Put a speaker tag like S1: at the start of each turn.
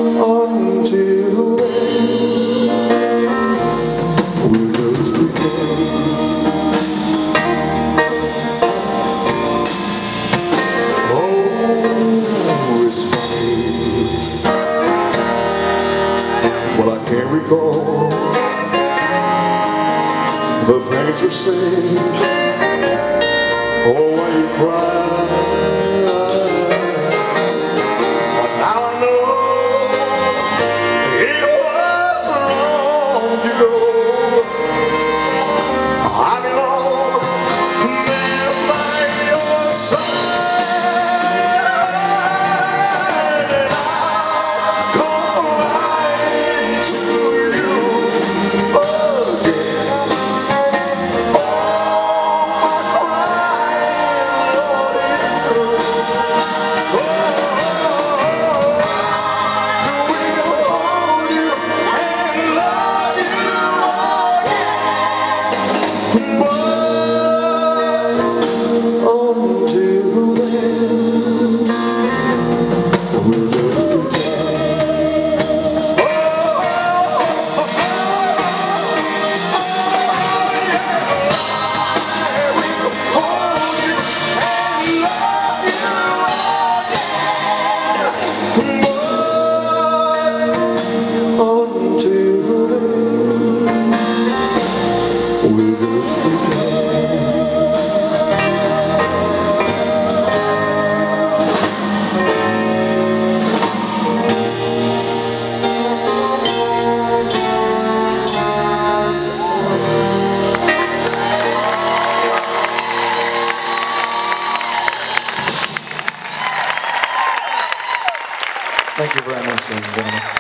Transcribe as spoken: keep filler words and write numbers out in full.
S1: until then, we'll just pretend. Oh, it's funny. Well, I can't recall the things we said. Oh, when you cry, but now I know it was wrong to go. I belong there by your side, and I'll come right to you again. Thank you very much, ladies and gentlemen.